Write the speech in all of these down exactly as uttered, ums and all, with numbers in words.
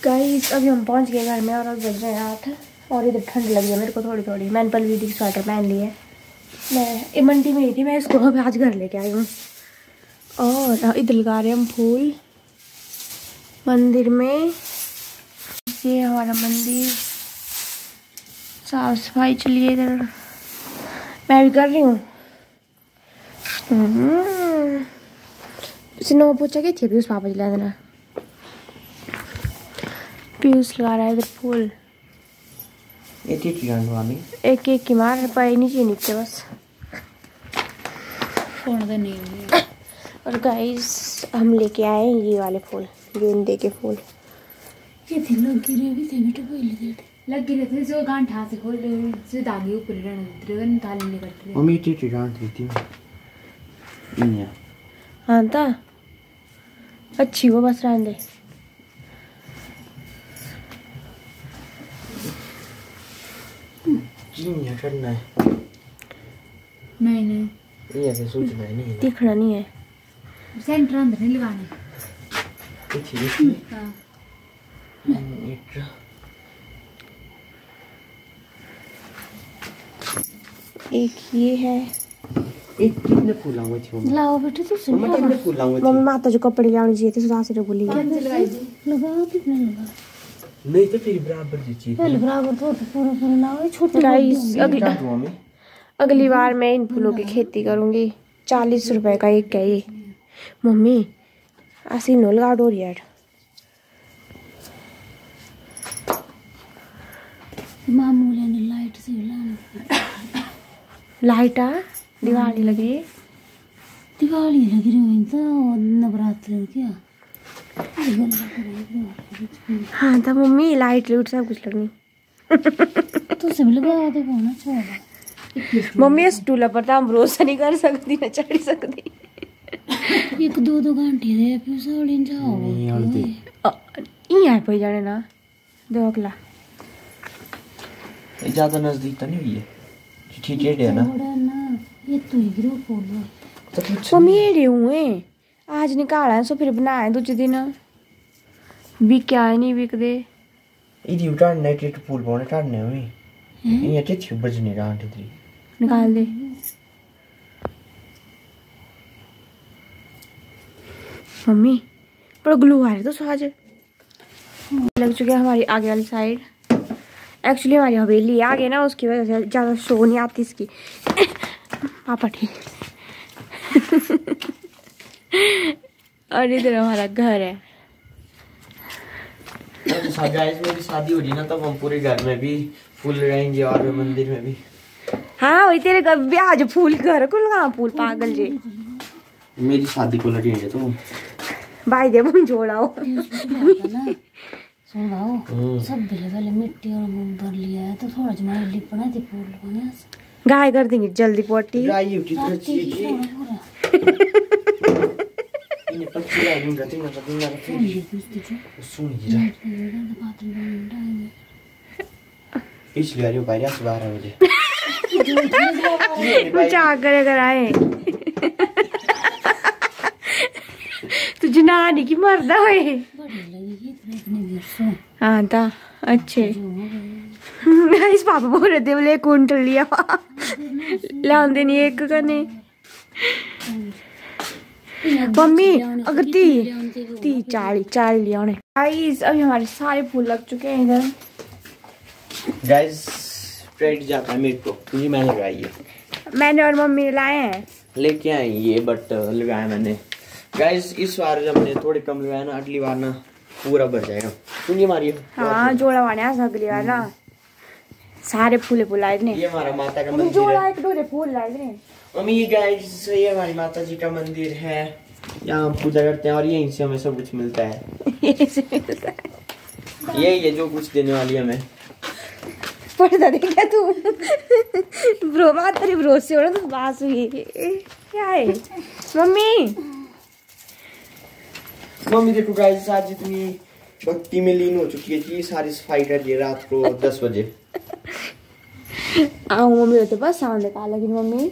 Guys अभी हम पहुंच गए घर में और अब बज रहे हैं आठ और इधर ठंड लगी है मेरे को थोड़ी थोड़ी। मैंने पलवी की स्वेटर पहन ली है। मैं मंडी में ही थी, मैं इसको अभी आज घर लेके आई हूँ। और इधर लगा रहे हम फूल मंदिर में। ये हमारा मंदिर साफ सफाई चलिए इधर मैं भी कर रही हूँ। नौ पोचा के थे पीयूष पापा चला देना। पीयूष लगा रहा है इधर फूल एक एक की मार पाए नीचे नीचे बस। और गाइस हम लेके आए ये वाले फूल गेंदे के फूल। ये थे लगी रहे भी थे बेटे पहले थे लगी रहे थे जो गांठा से खोल से धागे ऊपर रहने ड्रेगन ताली नहीं करते मम्मी टीटी गांठ देती है। हाँ ता अच्छी वो बस रहने दे। नहीं करना है नहीं नहीं ये ऐसे सोचना है नहीं दिखना नहीं है सेंटर अंदर नहीं लगाने ठीक है। हां एक ये है। एक कितने फूल लाऊंगा थी लाओ बेटे तू सुन मम्मा कितने फूल लाऊंगा मम्मी माता जो कपड़े लाने चाहिए थे सुधा से बोली लगाई दे लगा कितने लगा नहीं तो फिर बराबर जी चीज पहले बराबर तो पूरा पूरा लाओ छोटे गाइस अगली अगली बार मैं इन फूलों की खेती करूंगी। चालीस रुपए का एक है ये। मम्मी ऐसी नो लगा डोर यार मामूली ने लाइट से लाना लाइट आ दिवाली लगी है दिवाली लगी रही तो नवरात्र क्या हाँ था मम्मी लाइट लूट सब कुछ लगनी तो सब लगा दे कौन छोड़ मम्मी स्टूल पर तो हम भरोसा नहीं कर सकती ना चढ़ सकती। एक दो दो घंटे रे फिर सोलिन जाओ नहीं हल्दी यहाँ पे जाने ना देखला ज्यादा नजदीक तो नहीं हुई है ठीक है ना ना ये तो ही गिरो फूल तो मेरे हुए आज निकाला सो फिर बनाए दूसरे दिन बिक क्या नहीं बिक दे इदी उठान नाइट रे फूल पाउने टाड्ने हो नि ये के थियो बजने रात इतरी निकाल दे। मम्मी पर ग्लू आ रहा तो स्वाज लग चुके हैं हमारी आगे वाली साइड। एक्चुअली हमारी हवेली आगे ना उसकी वजह से ज़्यादा शो नहीं आती इसकी। पापा ठीक और इधर हमारा घर है। गाइस मेरी शादी हो रही ना तब हम पूरे घर में भी फूल लगाएंगे और मंदिर में भी। हाँ वही तेरे घर भी आज फूल घर को लगा फूल पागल जी मेरी शादी को लगी है तो भाई दे बुन जोड़ाओ सुन भाऊ सब पहले पहले मिट्टी और भर लिया है तो थोड़ा जमा लिपना थी फूल लगाने गाय कर देंगे जल्दी पोटी गाय उठी तो चाहिए इन्हें पक्षी आ रही रहती ना तो दिन ना सुन ही पिछली बार वो बारह से बारह बजे मजाक करे कर आए तुझे नानी की मर्दा हुए हाँ था अच्छे इस पापा बोल रहे थे बोले कुंटल लिया लांदे नहीं एक करने मम्मी अगर ती ती चाली चाली लिया उन्हें। गाइस अभी हमारे सारे फूल लग चुके हैं इधर। गाइस फ्रेड जाता है मेरे को क्योंकि मैंने लगाई है मैंने और मम्मी लाए हैं लेके आई ये बट लगाया मैंने। गाइस इस बार जब मैंने थोड़े कम लगाया ना अगली बार ना पूरा भर जाएगा क्योंकि हमारी हाँ जोड़ा वाने अगली बार ना सारे फूले फूल आए ये हमारा माता का मंदिर जोड़ा है। एक डोरे फूल लाए थे मम्मी गाइस ये हमारी माता जी का मंदिर है यहाँ हम पूजा करते हैं और यहीं से हमें सब कुछ मिलता है। यही है जो कुछ देने वाली हमें पढ़ता देखा तू ब्रो बात तेरी ब्रो से हो ना तो बात हुई क्या है मम्मी मम्मी देखो गाइस आज इतनी भक्ति में लीन हो चुकी है कि सारी सफाई कर रही है रात को दस बजे। आओ मम्मी तो बस सामने कहा लेकिन मम्मी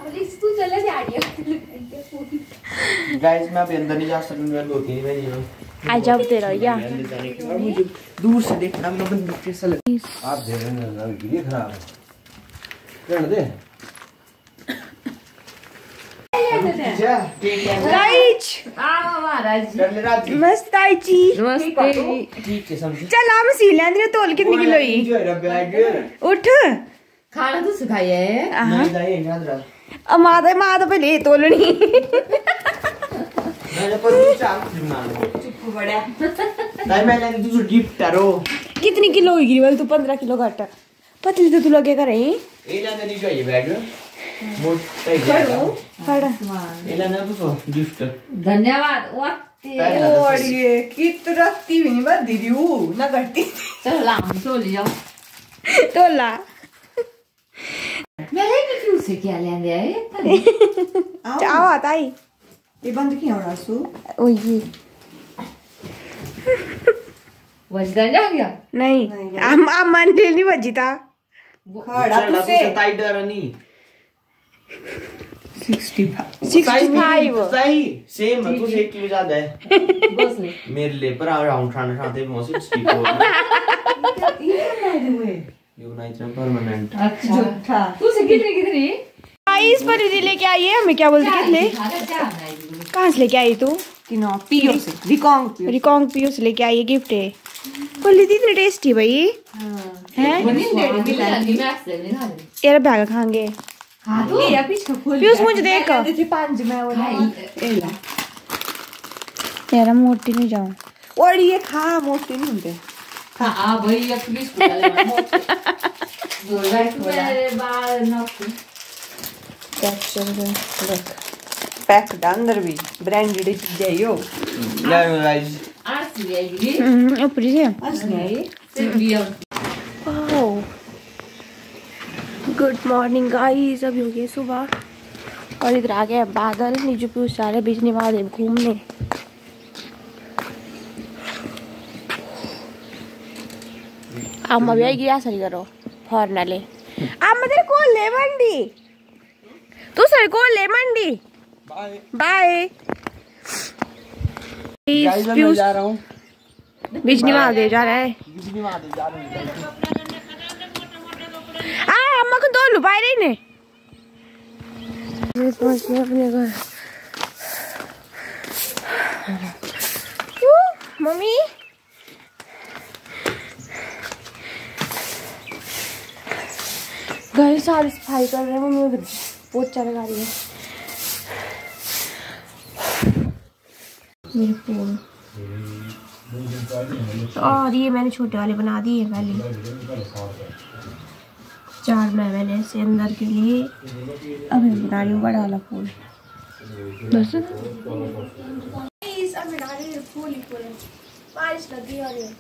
गाइस मैं अभी अंदर नहीं जा सकूंगा दो तीन महीने में आ जाओ तेरा या मुझे दूर से देखना मेरा बंदूक कैसा लगे। आप दे रहे हैं ना वीडियो खराब है रहने दे। गाइस आ महाराज मस्त आई ची नमस्ते। ठीक है समझ चल आ मसी लेंदी ने तोल कितनी किलो ही उठ खाना तो सिखाया है नहीं दाई याद रहा आ मां मां तो पहले तोलनी मैंने पर चार मान चुप बड़ा दाई मैं लेंदी दूसरा गिफ्ट करो कितनी किलो होगी बोल तू पंद्रह किलो घट पतली तो तू लगे कर रही ए लेंदी नहीं चाहिए बैग मोटा ही फड़ ए लेना तो गिफ्ट धन्यवाद वाते और ये कित रखती भी नहीं बस दीदी वो ना करती चलो लाम तो ले जाओ तोला मैंने भी क्यों से क्या लेने आए चाव आता ही ये बंद किया हो सु ओ ये वजदा जा गया नहीं हम हम मंदिर नहीं बजी था खड़ा तू से टाइट नहीं सिक्सटी फाइव सही सेम है कुछ एक किलो ज्यादा है बस ले मेरे लिए पर अराउंड खाना खाते हैं सिक्सटी फोर ये नहीं हुए यू नाइट परमानेंट अच्छा झूठा तू से कितने कितने गाइस पर दीदी लेके आई है हमें क्या बोलते कितने कहाँ से लेके आई तू किनो पियो से रिकॉन्ग पियो रिकॉन्ग पियो से लेके आई है गिफ्ट है बोली थी इतनी टेस्टी भाई हैं यार बैग खाएंगे ये पीछे खोल पियूष मुझे देख थे पांच में वो एला यार मोटी नहीं जाऊं और ये खा मोटे नहीं होते हां भाई अब पुलिस को डाले दो लाइक मेरे बाल नॉक पैक अंदर भी ब्रांडेड चीजें यो ले गाइस आरसी आएगी हम्म ऊपर से असली सिर्फ वाओ गुड मॉर्निंग गाइस अभी हो गई सुबह और इधर आ गया बादल नीचे पे सारे बिजली वाले घूमने अम्मा भी आएगी या सही करो फॉरन ले अम्मा तेरे को ले मंडी तू सर को ले मंडी बाय बाय गाइस मैं जा रहा हूं बिजली वाले जा रहा है बिजली वाले जा रहे हैं आ अम्मा को दो लुपाई रही ने मैं पहुंच गया अपने घर मम्मी घर सारी सफाई कर रहे हैं मम्मी उधर पोछा लगा रही है मेरे फोन और ये मैंने छोटे वाले बना दिए पहले चार में मैंने ऐसे अंदर के लिए अभी बना रही हूँ बड़ा वाला फूल बस अब बना रही हूँ फूल ही फूल बारिश लगी और ये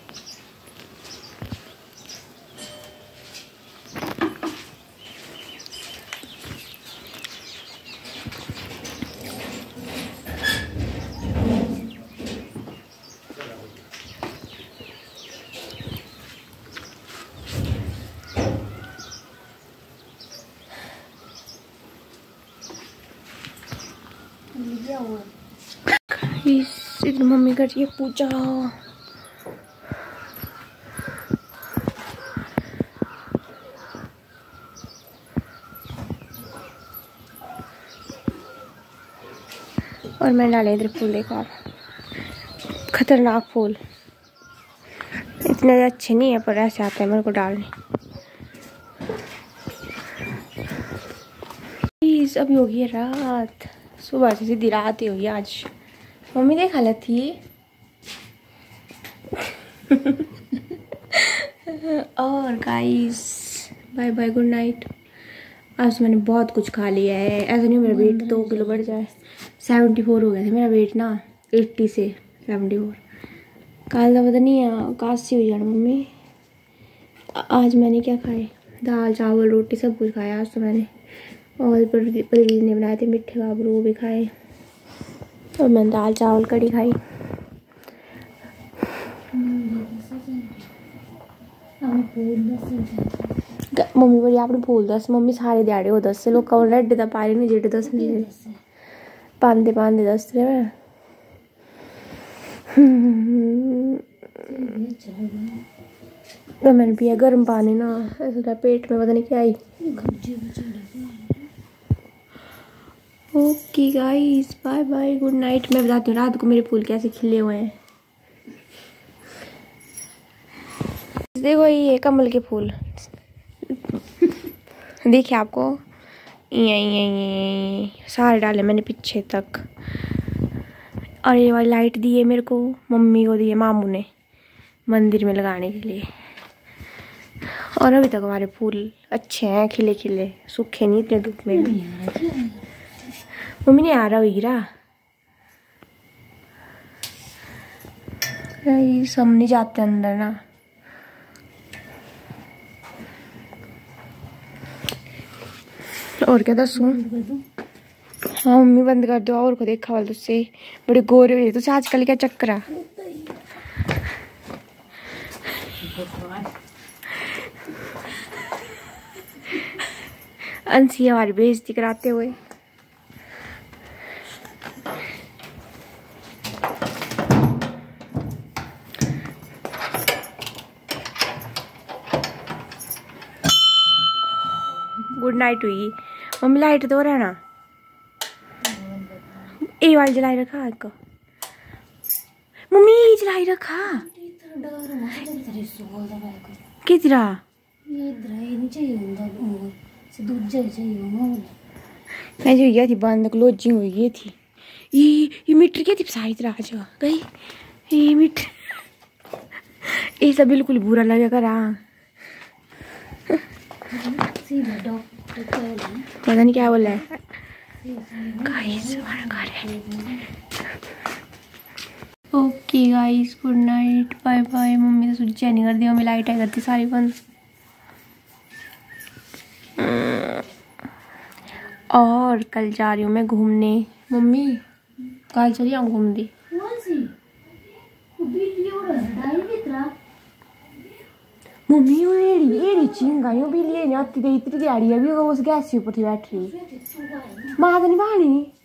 इधर मम्मी कर रही है पूजा और मैं डाले इधर फूल एक और खतरनाक फूल इतने अच्छे नहीं है पर ऐसे आते हैं मेरे को डालने प्लीज अभी होगी रात सुबह से सीधी रात ही होगी आज मम्मी देख हालत थी और guys bye bye good night आज मैंने बहुत कुछ खा लिया है ऐसा नहीं मेरा वेट दो किलो बढ़ जाए सेवेंटी फोर हो गया था मेरा वेट ना एट्टी से सेवेंटी फोर कल का पता नहीं काशी हो जाना मम्मी आज मैंने क्या खाए दाल चावल रोटी सब कुछ खाया आज तो मैंने और पनीर ने बनाए थे मिठे बाबरू वो भी खाए और मैंने दाल चावल कड़ी खाई मम्मी बड़ी आपने फूल दस मम्मी सारे दिहाड़े हो दस लोग कौन रेड दा पारे नहीं जेडे दस नहीं पांदे पांदे दस रे तो मैंने पिया गर्म पानी ना, ऐसा पेट में पता नहीं क्या आई। Okay guys, bye bye, good night. मैं बताती हूँ रात को मेरे फूल कैसे खिले हुए हैं। देखो ये कमल के फूल देखिए आपको, ये ये सारे डाले मैंने पीछे तक। और ये वाली लाइट दी है मेरे को, मम्मी को दी है मामू ने मंदिर में लगाने के लिए। और अभी तक हमारे फूल अच्छे हैं, खिले खिले, सूखे नहीं इतने धूप में भी। मम्मी ने आ रहा हीरा, सब नहीं जाते अंदर ना। और क्या दसूं? हाँ मम्मी बंद कर दो। और को देखा वाल तुझसे बड़े गोरे हुए तुझसे आजकल क्या चक्कर है? अंशी हमारी बेइज्जती कराते हुए। गुड नाइट हुई। मम्मी लाइट तो रहना, ए वाली जलाई रखा एक मम्मी, जलाई रखा किधरा मैं जो गया थी बंद क्लोजिंग हुई गई थी। ये ये मीटर क्या थी साइड राज गई ये मीटर ये सब बिल्कुल बुरा लगे करा। पता नहीं क्या बोला है। गाइस हमारा घर है। Okay guys, good night, bye bye. Mummy ने स्विच नहीं कर दिया, मम्मी लाइट आई करती सारी बंद। और कल जा रही हूँ मैं घूमने। मम्मी कल चली जाऊँ घूमने। मम्मी एड़ी एड़ी चिंगा यूं भी लिए नहीं आती गई इतनी दिहाड़ी अभी वो उस गैस के ऊपर थी बैठ रही। माँ तो नहीं पानी